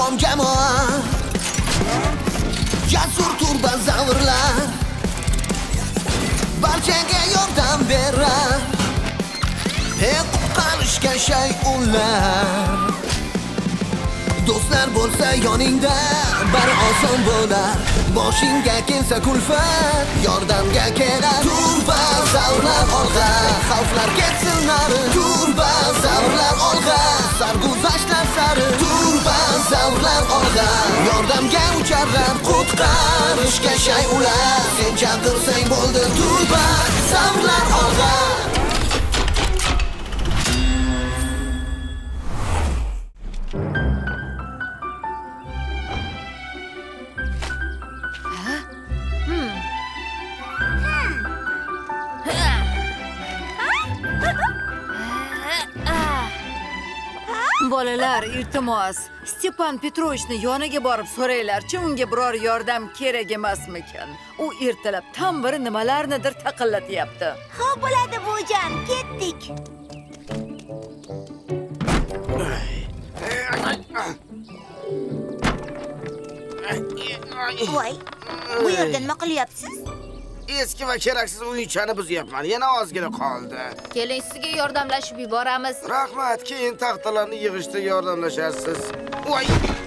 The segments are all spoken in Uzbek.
tamom jamoa jasur turbazavrlar barchaga yordam berar qutqarishga shay'unlar do'stlar bo'lsa yoningda bari oson bo'lar boshingga kelsa kulfat yordamga kelar turbazavrlar olg'a xavflar ketsin nari turbazavrlar olg'a sarguzashtlar sari turbazavrlar olg'a yordamga ucharlar qutqarishga shay'unlar sen chaqirsang bo'ldi turbazavrlar olg'a Bolalar, iltimos, Stepan Petrovichni yoniga borib so'raylarchi, unga biror yordam kerak emasmikan? U ertalab tam bir nimalarnidir taqillatyapti. Xo'p bo'ladi buvijon, ketdik. Voy, bu yerda nima qilyapsiz? Eski va keraksiz uychani buzyapman. Yana ozgina qoldi. Keling, sizga yordamlashib yuboramiz. Rahmat, keyin taxtalarni yig'ishda yordamlashasiz. Voy!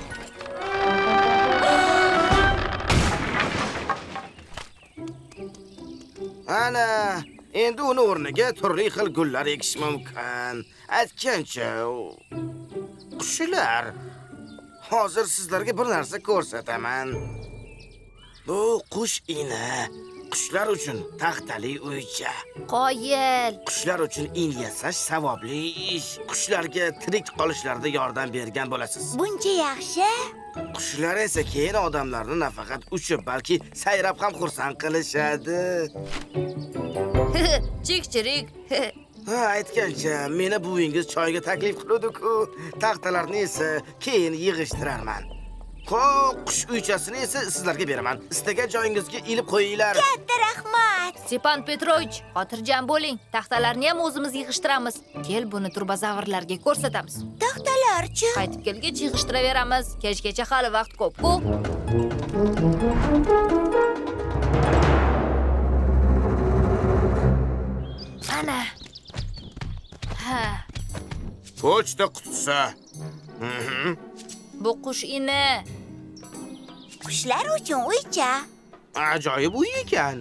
Ana, endi uni o'rniga turli xil gullar ekish mumkin. Aytgancha, qushlar. Hozir sizlarga bir narsa ko'rsataman. Bu qush ini. Qushlar uchun taxtali uycha. Qoyil. Qushlar uchun in yasash savobli ish. Qushlarga tirik qolishlarida yordam bergan bo'lasiz. Buncha yaxshi. Qushlar esa keyin odamlarni nafaqat uchib, balki sayrab ham xursand qilishadi. Chik-chirik. Ha, aytgancha, meni buvingiz choyga taklif qildi-ku. Taxtalarni esa keyin yig'ishtirarman. Qush uychasini esa sizlarga beraman. Istagan joyingizga ilib qo'yinglar. Katta rahmat. Stepan Petrovich, xotirjam bo'ling. Taxtalarni ham o'zimiz yig'ishtiramiz. Kel, buni turbazavrlarga ko'rsatamiz. Taxtalarchi? Qaytib kelgach yig'ishtiraveramiz. Kechgacha hali vaqt ko'p-ku. Ana. Ha. Pochta qutisi. Bu qush ini. Qushlar uchun uycha. Ajoyib uy ekan.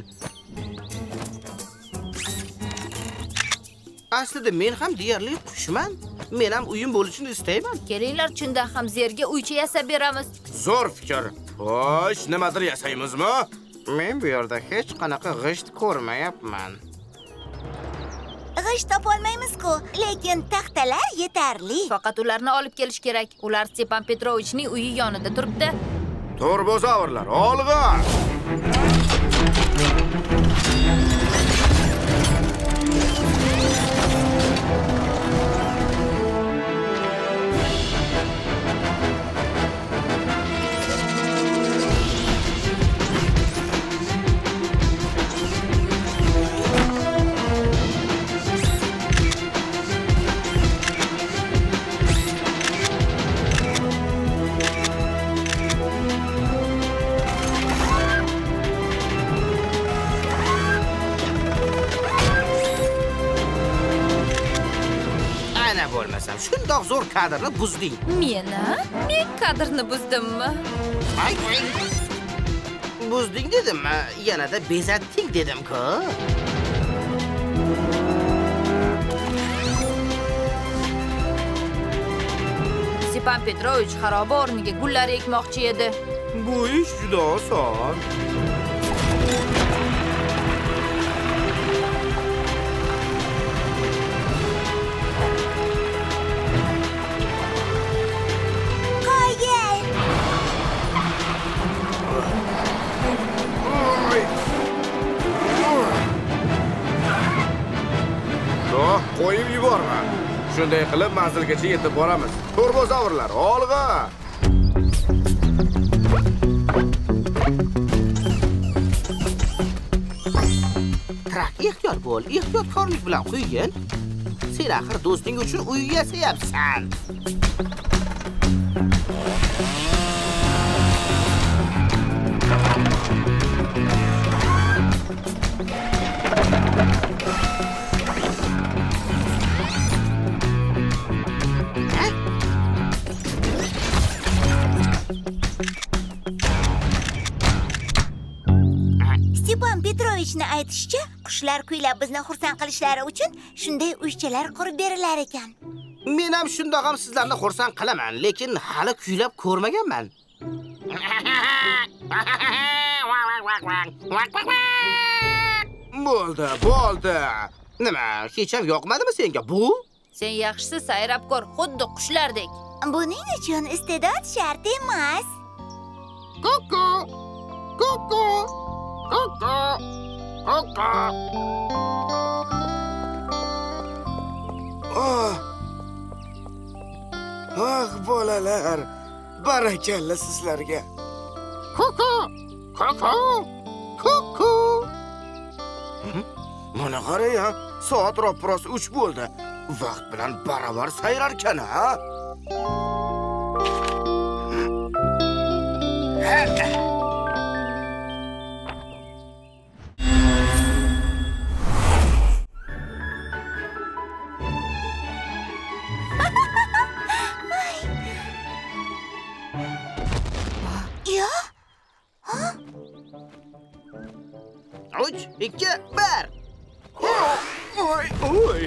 Aslida men ham deyarli qushman. Men ham uyim bo'lishini istayman. Kelinglar, shundan ham zerga uycha yasab beramiz. Zo'r fikr. Xo'sh, nimadir yasaymizmi? Men bu yerda hech qanaqa g'isht ko'rmayapman. G'isht topolmaymiz-ku, lekin taxtalar yetarli. Faqat ularni olib kelish kerak. Ular Stepan Petrovichning uyi yonida turibdi. Turbozavrlar, olg'a! Bo'lmasam, shundoq zo'r kadrni buzding. Men kadrni buzdimmi? Ay. Buzding dedimmi? Yanada bezatding dedim-ku. Stepan Petrovich xaroba o'rniga gullar ekmoqchi edi. Bu ish juda oson. Qo'yib yuborma. Shunday qilib manzilgacha yetib boramiz. Turbozavrlar, olg'a! Trak, ehtiyot bo'l. Ehtiyotkorlik bilan qo'ygin. Sen axir do'sting uchun uy yasayapsan. aytishicha, qushlar kuylab bizni xursand qilishlari uchun shunday uychalar qurib berilar ekan. Men ham shundoq ham sizlarni xursand qilaman, lekin hali kuylab ko'rmaganman. Bo'ldi. Nima, hech ham yoqmadimi senga bu? Sen yaxshisi sayrab ko'r, xuddi qushlardek. Buning uchun iste'dod shart emas. Kuku. Bolalar, barakalla sizlarga. Kuku. Mana qarang, soat ropros 3 bo'ldi. Vaqt bilan baravar sayrar ekan, ha? Ya? 3, 2, 1. Oy.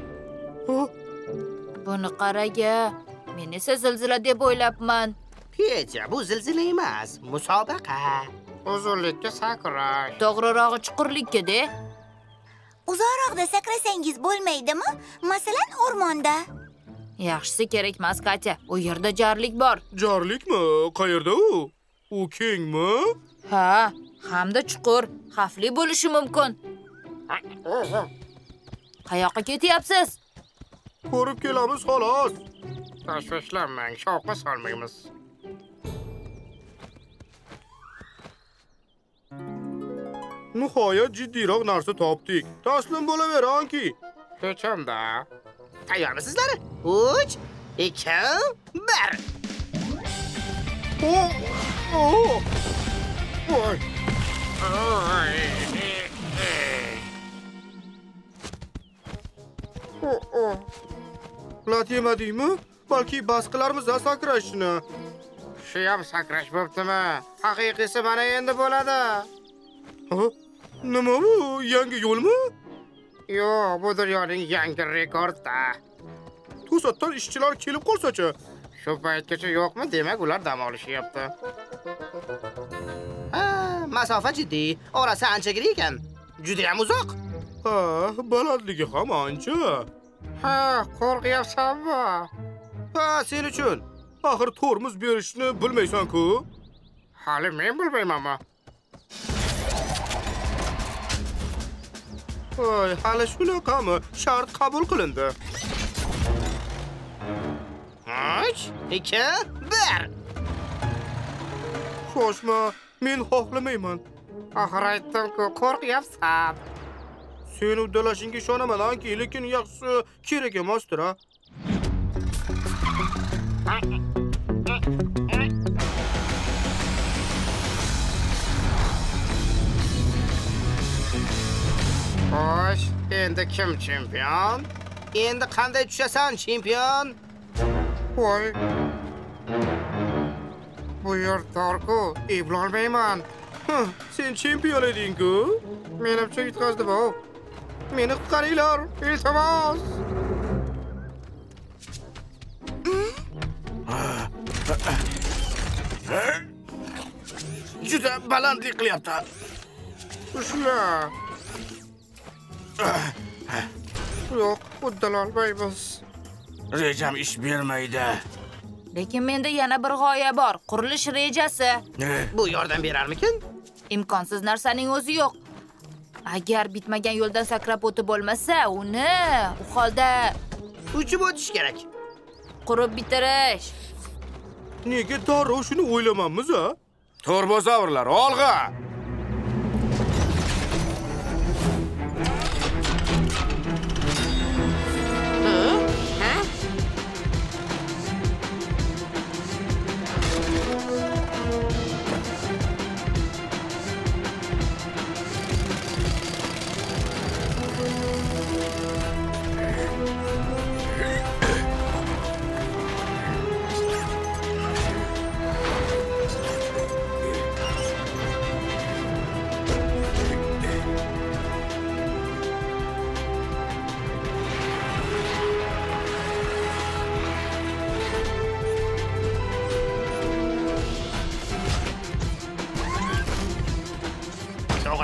Buni qaraga. Men esa zilzila deb o'ylabman. Petya, bu zilzila emas, musobaqa. Uzunlikka sakrash. To'g'rirog'i chuqurlikka-da. Uzoqroqda sakrasangiz bo'lmaydimi? Masalan, o'rmonda. Yaxshisi kerak emas, Katya. U yerda jarlik bor. Jarlikmi? Qayerda u? U kengmi? Ha, hamda chuqur, xavfli bo'lishi mumkin. Qayoqqa ketyapsiz? Ko'rib kelamiz xolos. Tashvishlanmang, shovqin solmaymiz. Nihoyat jiddiyroq narsa topdik. Taslim bo'laveringki. Hecham-da. Tayyormisizlar? 3, 2, 1. Voy. Lat yemadingmi? Balki bas qilarmiz sakrashni. Shu ham sakrash bo'ptimi? Haqiqiysi mana endi bo'ladi. Nima bu? Yangi yo'lmi? Yo'q, bu dunyoning yangi rekordi. To'satdan ishchilar kelib qolsa-chi? Shu paytgacha yo'qmi? Demak, ular dam olishyapti. Masofa jiddiy. Orasi anchaga ekan. Juda ham uzoq. Ha, balandligi ham ancha. Ha, qo'rqyapsanmi? Ha, sen uchun. Axir tormoz berishni bilmaysan-ku. Hali men bilmaymanmi? Voy, hali shunaqami? Shart qabul qilindi. 3, 2, 1. Xo'shma, men xohlamayman. Axir aytdim-ku, qo'rqyapsan. Sen uddalashingga ishonaman-ki, lekin yaxshisi kerak emasdir. Xo'sh, endi kim chempion? Endi qanday tushasan, chempion? Voy, Bu yer torku, eplolmayman. sen chempion eding-ku. Menimcha yutqazdi bu. Meni qutqaringlar, iltimos. Juda balandlik qilyapti. Ushla. Yo'q, uddalolmaymiz. Rejam ish bermaydi. Lekin menda yana bir g'oya bor. Qurilish rejasi. Bu yordam berarmikin? Imkonsiz narsaning o'zi yo'q. Agar bitmagan yo'ldan sakrab o'tib bo'lmasa, uni u holda uchib o'tish kerak. qurib bitirish. Nega darrov shuni o'ylamaymiz, a? Torbozavrlar, olg'a!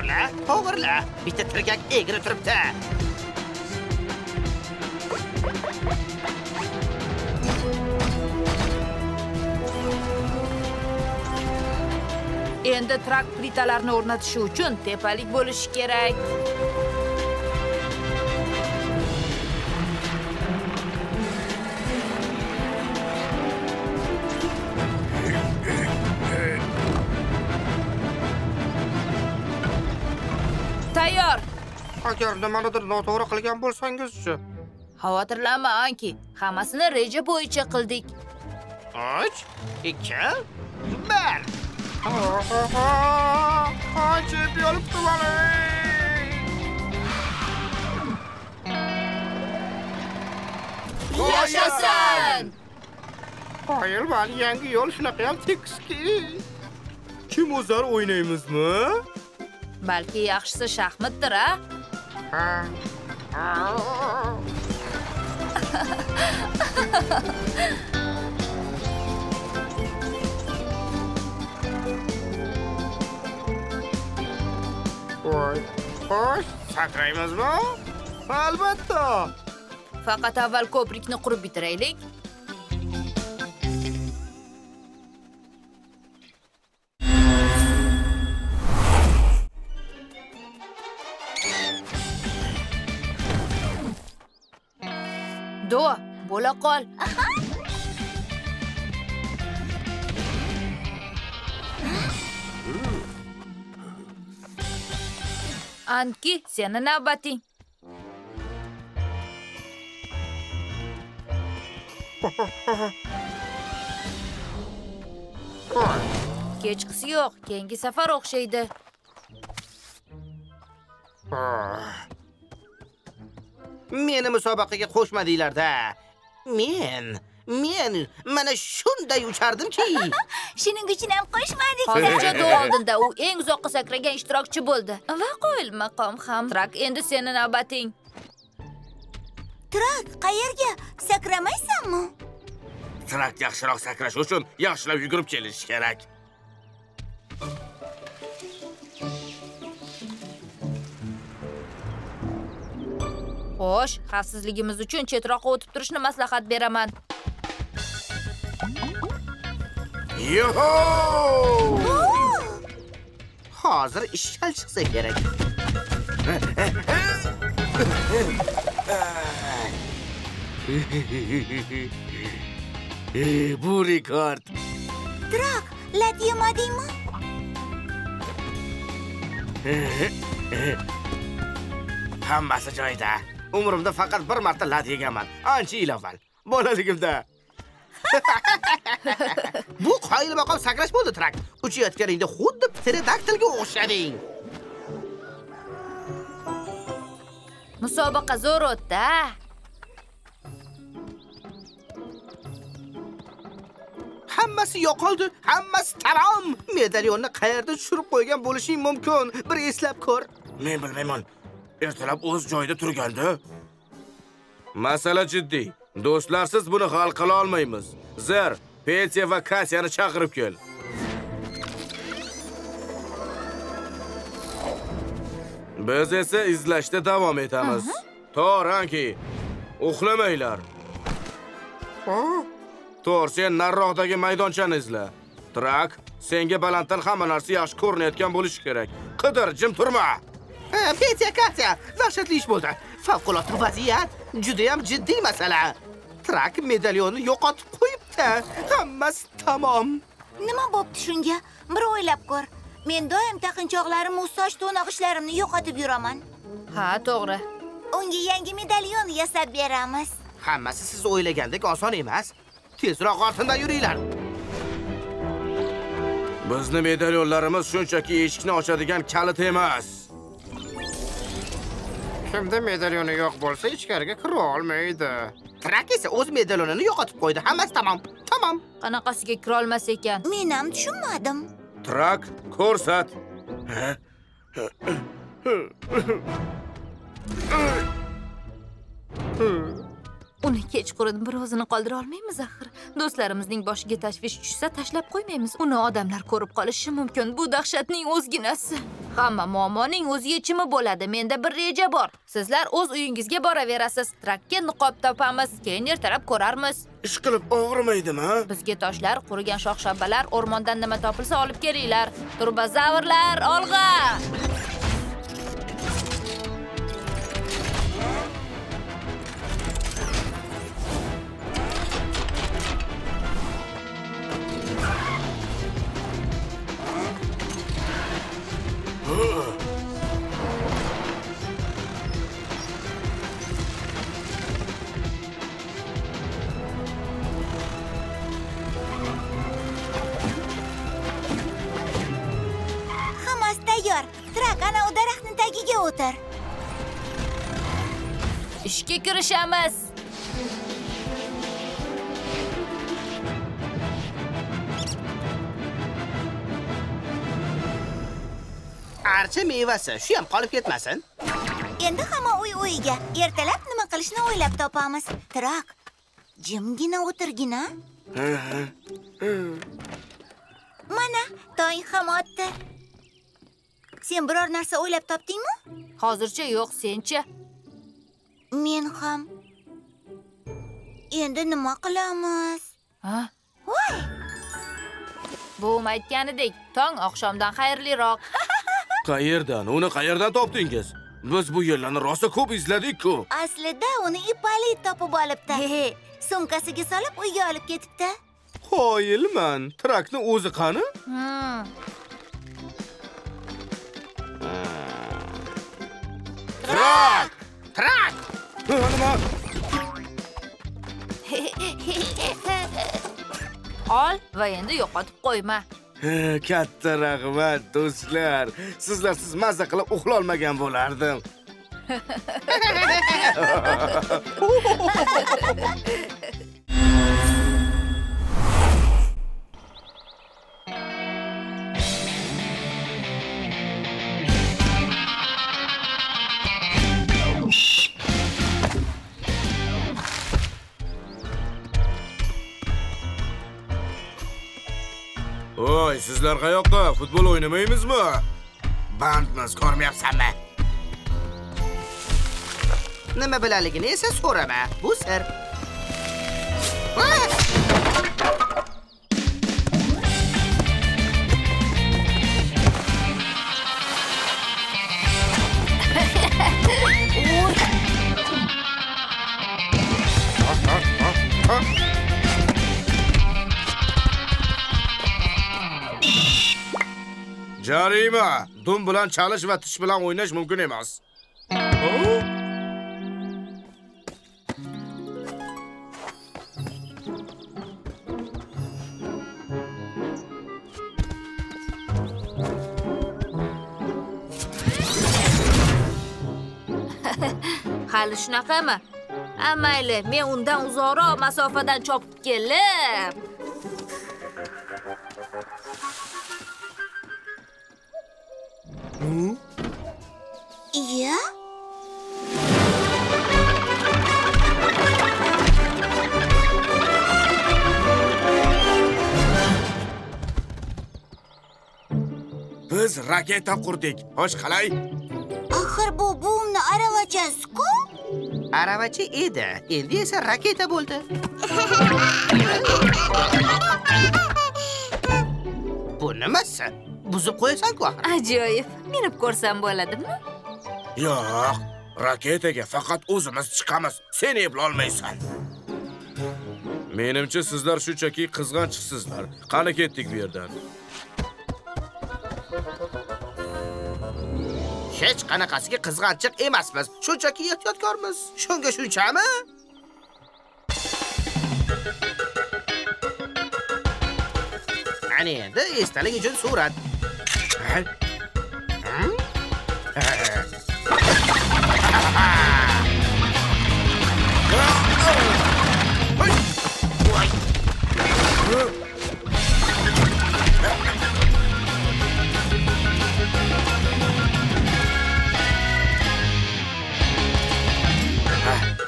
To'g'rila. Bitta tirgak egri turibdi. Endi trak plitalarni o'rnatish uchun tepalik bo'lishi kerak. Tayyor. Agar nimanidir noto'g'ri qilgan bo'lsangiz-chi? Xavotirlanma, Anki. Hammasini reja bo'yicha qildik. 3, 2, 1. Ancha yolibdi mana. Yashasin! Qoyil, mana yangi yo'l shunaqa ham tekski. Kim o'zar o'ynaymizmi? Balki yaxshisi shaxmatdir, a? Xo'sh, sakraymizmi? Albatta. Faqat avval ko'prikni qurib bitiraylik. Do, bo'la qol. Anki, seni navbating. Kechqisi yo'q, keyingi safar o'xshaydi. Meni musobaqaga qo'shmadinglar-da. Men mana shunday uchardimki. Shuning uchun ham qo'shmadik. Hozircha do oldinda u eng uzoqqa sakragan ishtirokchi bo'ldi. Va qo'yil maqom ham. Trak, endi seni navbating. Trak, qayerga? Sakramaysanmi? Trak yaxshiroq sakrash uchun yaxshilab yugurib kelish kerak. Xo'sh, xavfsizligimiz uchun chetroqqa o'tib turishni maslahat beraman. Yoho! Hozir ish hal chiqsa kerak. Bu rekord. Trak, lat yemadingmi? Hammasi joyida. Umrimda faqat bir marta lat yeganman. Ancha yil avval. Bolaligimda. Bu qoyil maqom sakrash bo'ldi, Trak. Uchayotganingda xuddi pterodaktilga o'xshading. Musobaqa zo'r o'tdi. Hammasi yo'qoldi. Hammasi tamom. Medalyonni qayerda tushirib qo'ygan bo'lishing mumkin. Bir eslab ko'r. Men bilmayman. Ertalab o'z joyida turganda. Masala jiddiy. Do'stlarsiz buni hal qila olmaymiz. Zer, Petya va Katyani chaqirib kel. Biz esa izlashda davom etamiz. To'g'ri, uxlamanglar. To'g'ri, sen nariroqdagi maydonchani izla. Trak, senga balanddan hamma narsa yaxshi ko'rinayotgan bo'lishi kerak. Qidir, jim turma. Petya, Katya, dahshatli ish bo'ldi. Favqulodda vaziyat, juda ham jiddiy masala. Trak medalyonni yo'qotib qo'yibdi. Hammasi tamom. Nima bo'pti shunga? Bir o'ylab ko'r. Men doim taqinchoqlarim, soch to'nog'ishlarimni yo'qotib yuraman. Ha, to'g'ri. Unga yangi medalyon yasab beramiz. Hammasi siz o'ylagandek oson emas. Tezroq ortimdan yuringlar. Bizni medalyonlarimiz shunchaki eshikni ochadigan kalit emas. Kimda medalyoni yo'q bo'lsa, ichkariga kira olmaydi. Trak esa o'z medalyonini yo'qotib qo'ydi. Hammasi tamom. Tamom. Qanaqasiga kira olmas ekan? Men ham tushunmadim. Trak, ko'rsat. Uni kechqurun bir o'zini qoldira olmaymiz axir. Do'stlarimizning boshiga tashvish tushsa, tashlab qo'ymaymiz. Uni odamlar ko'rib qolishi mumkin. Bu dahshatning o'zginasi. Hamma muammoning o'z yechimi bo'ladi. Menda bir reja bor. Sizlar o'z uyingizga boraverasiz. Trakka niqob topamiz, keyin ertalab ko'rarmiz. Ish qilib og'rimaydimi? Bizga toshlar, qurigan shox-shabbalar, o'rmondan nima topilsa olib kelinglar. Turbazavrlar, olg'a! Hammasi tayyor. Trak ana u daraxtning tagiga o'tir. Ishga kirishamiz. Archa mevasi, shu ham qolib ketmasin. Endi hamma uyiga. Ertalab nima qilishni o'ylab topamiz. Trak, jimgina o'tirgina. Mana, tong ham otdi. Sen biror narsa o'ylab topdingmi? Hozircha yo'q, senchi? Men ham. Endi nima qilamiz? Ha? Voy! Buvim aytganidek, tong oqshomdan xayrliroq. Qayerdan? Uni qayerdan topdingiz? Biz bu yerlarni rosa ko'p izladik-ku. Aslida uni ipali topib olibdi. Sumkasiga solib uyga olib ketibdi. Qoyilman. Trakni o'zi qani? Trak! Trak! Nima? Ol va endi yo'qotib qo'yma. Katta rahmat do'stlar. Sizlarsiz mazza qilib uxlolmagan bo'lardim. Voy, sizlar qayoqqa? Futbol o'ynamaymizmi? Bandmiz, ko'rmayapsanmi? Nima bilaligini esa so'rama. Bu sir. Jarima, dum bilan chalish va tish bilan o'ynash mumkin emas. Hali shunaqami? Mayli, men undan uzoqroq masofadan chopib kelib. Iya? Biz raketa qurdik. Xo'sh, qalay? Axir bu buvimni aravachasi-ku. Aravacha edi, endi esa raketa bo'ldi. Bu nimasi? Buzib qo'yasan-ku axir. Ajoyib. Minib ko'rsam bo'ladimi? Yo'q, raketaga faqat o'zimiz chiqamiz. Sen eplolmaysan. Menimcha sizlar shunchaki qizg'anchiqsizlar. Qani ketdik bu yerdan. Hech qanaqasiga qizg'anchiq emasmiz. Shunchaki ehtiyotkormiz. Shunga shunchami? Ana endi esdalik uchun surat.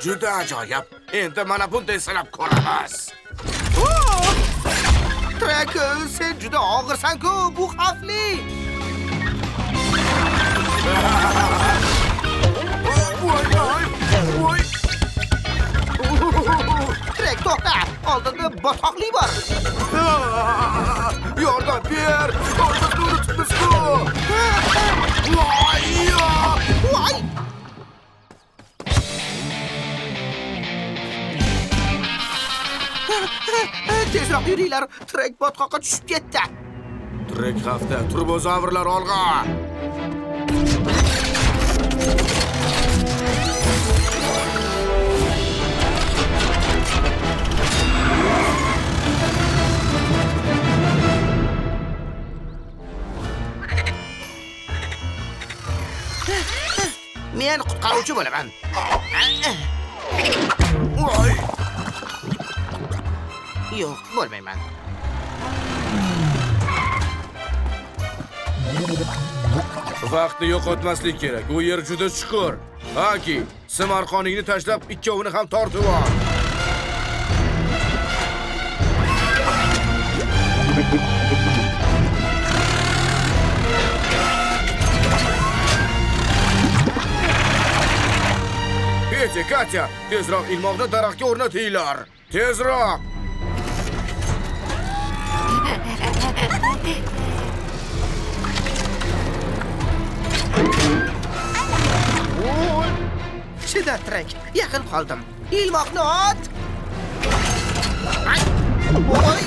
Juda ajoyib. Endi mana bunday sinab ko'ramiz. Trek, sen juda og'irsan-ku, bu xavfli. Voy. Trek, to'xta. Oldinda botqoqli bor. Yordam ber. Oldinda unutibmiz-ku. Voy. Tezroq yuringlar, Trek botqoqqa tushib ketdi. Trek xavfda, turbozavrlar olg'a. Men qutqaruvchi bo'laman. Voy. Yo'q, bo'lmayman. Vaqtni yo'qotmaslik kerak. U yer juda chuqur. Haki, sim arqoningni tashlab, ikkovini ham tortib ol. Petya, Katya, tezroq ilmoqni daraxtga o'rnatinglar. Tezroq! Chida, Trek, yaqin qoldim. Ilmoqni ot. Voy!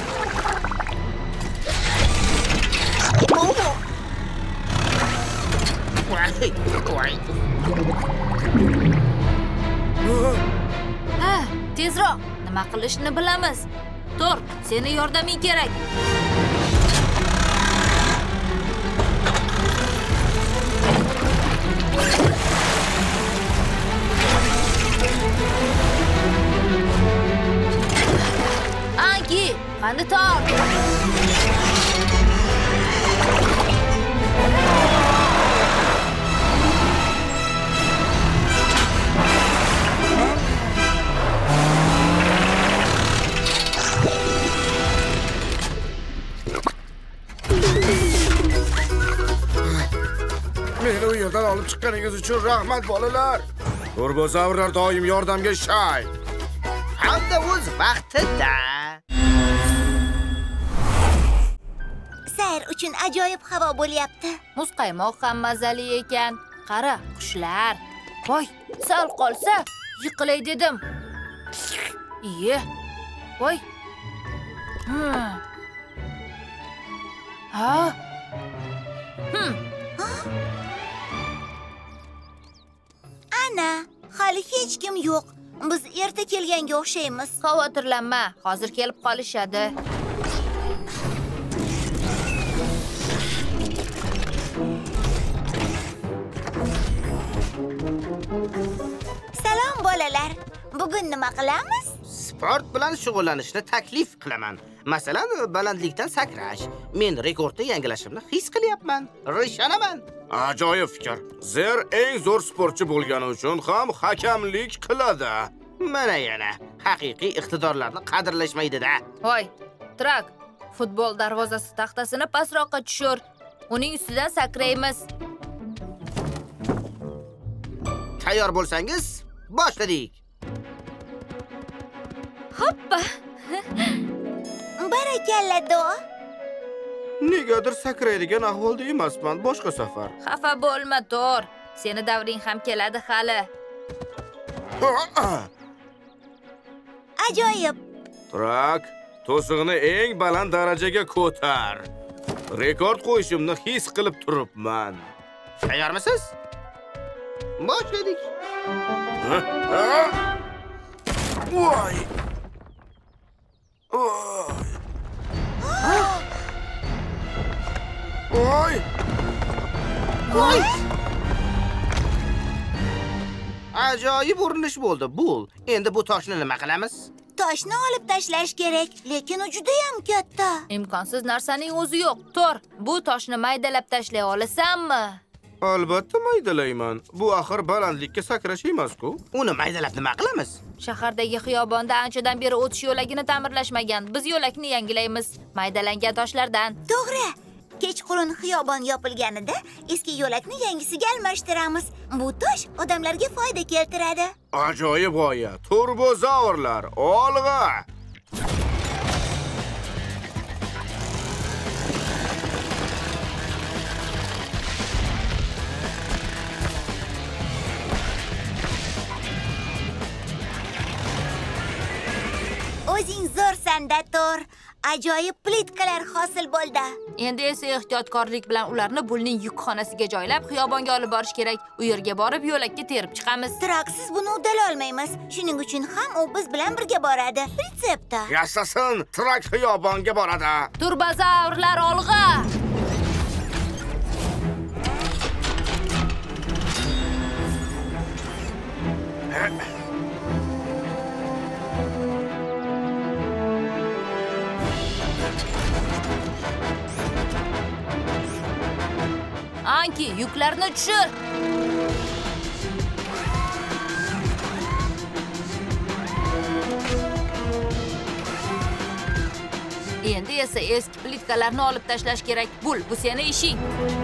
Voy! Ha, tezroq. Nima qilishni bilamiz. Tur, seni yordaming kerak. Anki, qani tor. Meni u yerdan olib chiqqaningiz uchun rahmat bolalar. Turbozavrlar doim yordamga shay. Hamda o'z vaqtida. Sayr uchun ajoyib havo bo'lyapti. Muzqaymoq ham mazali ekan. Qara, qushlar. Voy, sal qolsa yiqilay dedim. Iye. Voy. Ha? Ana, hali hech kim yo'q. Biz erta kelganga o'xshaymiz. Xavotirlanma, hozir kelib qolishadi. Salom bolalar. Bugun nima qilamiz? Sport bilan shug'ullanishni taklif qilaman. Masalan, balandlikdan sakrash. Men rekordni yangilashimni his qilyapman. Rishonaman. Ajoyib fikr. Zer eng zo'r sportchi bo'lgani uchun ham hakamlik qiladi. Mana yana haqiqiy iqtidorlarni qadrlashmaydi-da. Voy, Trak, futbol darvozasi taxtasini pastroqqa tushir. Uning ustidan sakraymiz. Tayyor bo'lsangiz, boshladik. Hoppa. Barakalla, Do. Negadir sakraydigan ahvolda emasman, boshqa safar. Xafa bo'lma, Tor. Seni davring ham keladi hali. Ajoyib. Trak, to'sig'ini eng baland darajaga ko'tar. Rekord qo'yishimni his qilib turibman. Tayyormisiz? Boshladik. Voy! Voy! Voy! Ajoyib urinish bo'ldi, Bul. Endi bu toshni nima qilamiz? Toshni olib tashlash kerak, lekin u juda ham katta. Imkonsiz narsaning o'zi yo'q. Tor, bu toshni maydalab tashlay olasanmi? Albatta maydalayman. Bu axir balandlikka sakrash emas-ku. Uni maydalab nima qilamiz? Shahardagi xiyobonda anchadan beri o'tish yo'lagini ta'mirlashmagan. Biz yo'lakni yangilaymiz. Maydalangan toshlardan. To'g'ri. Kechqurun xiyobon yopilganida eski yo'lakni yangisiga almashtiramiz. Bu tosh odamlarga foyda keltiradi. Ajoyib g'oya. Turbozavrlar, olg'a! O'zing zo'rsan-da, Tor. Ajoyib plitkalar hosil bo'ldi. Endi esa ehtiyotkorlik bilan ularni bulning yukxonasiga joylab, xiyobonga olib borish kerak. U yerga borib, yo'lakka terib chiqamiz. Traksiz buni uddalolmaymiz. Shuning uchun ham u biz bilan birga boradi. Retseptda. Yashasin, trak xiyobonga boradi. Turbozavrlar olg'a! Anki, yuklarni tushir. Endi esa eski plitkalarni olib tashlash kerak. Bul, bu seni ishing.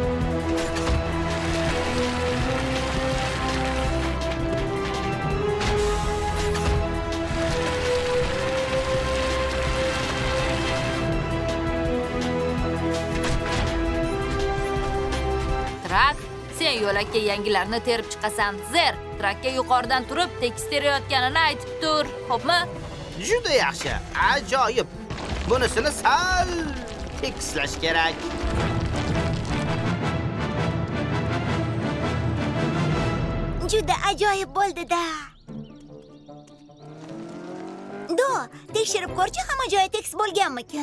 Trak, sen yo'lakka yangilarni terib chiqasan. Zer, trakka yuqoridan turib tekis terayotganini aytib tur, xo'pmi? Juda yaxshi, ajoyib. Bunisini sal tekislash kerak. Juda ajoyib bo'ldi-da. Do, tekshirib ko'rchi, hamma joyi tekis bo'lganmikan?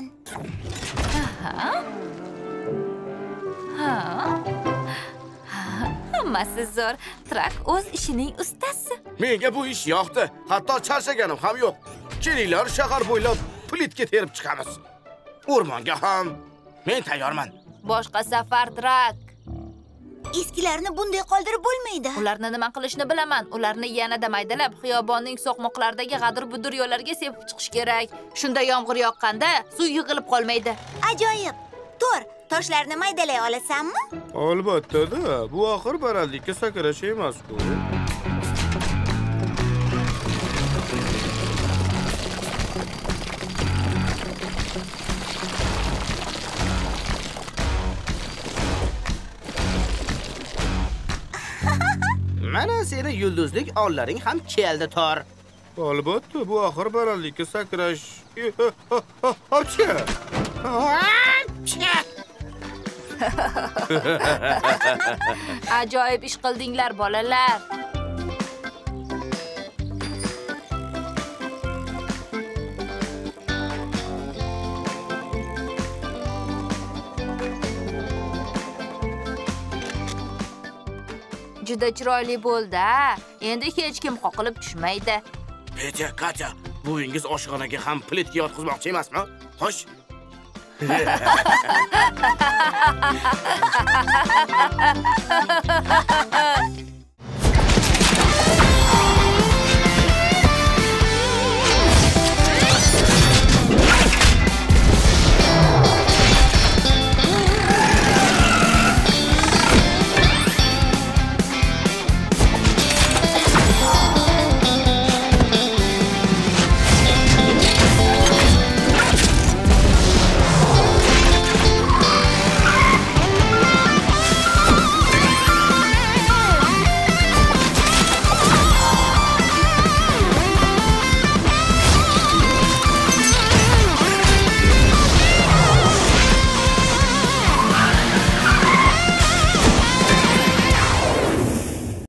Hammasi zo'r. Trak o'z ishining ustasi. Menga bu ish yoqdi. Hatto charchaganim ham yo'q. Kelinglar, shahar bo'ylab plitka terib chiqamiz. O'rmonga ham. Men tayyorman. Boshqa safar, Trak. Eskilarni bunday qoldirib bo'lmaydi. Ularni nima qilishni bilaman. Ularni yanada maydalab, xiyobonning so'qmoqlaridagi g'adir-budur yo'llarga sepib chiqish kerak. Shunda yomg'ir yoqqanda suv yig'ilib qolmaydi. Ajoyib. Tor, toshlarni maydalay olasanmi? Albatta-da. Bu axir balandlikka sakrash emas-ku. Mana seni yulduzlik onlaring ham keldi, Tor. Albatta, bu axir balandlikka sakrash. Ochcha! Ajoyib ish qildinglar, bolalar. Juda chiroyli bo'ldi. Endi hech kim qoqilib tushmaydi. Petya, Katya, buvingiz oshxonaga ham plitka yotqizmoqchi emasmi? Xo'sh.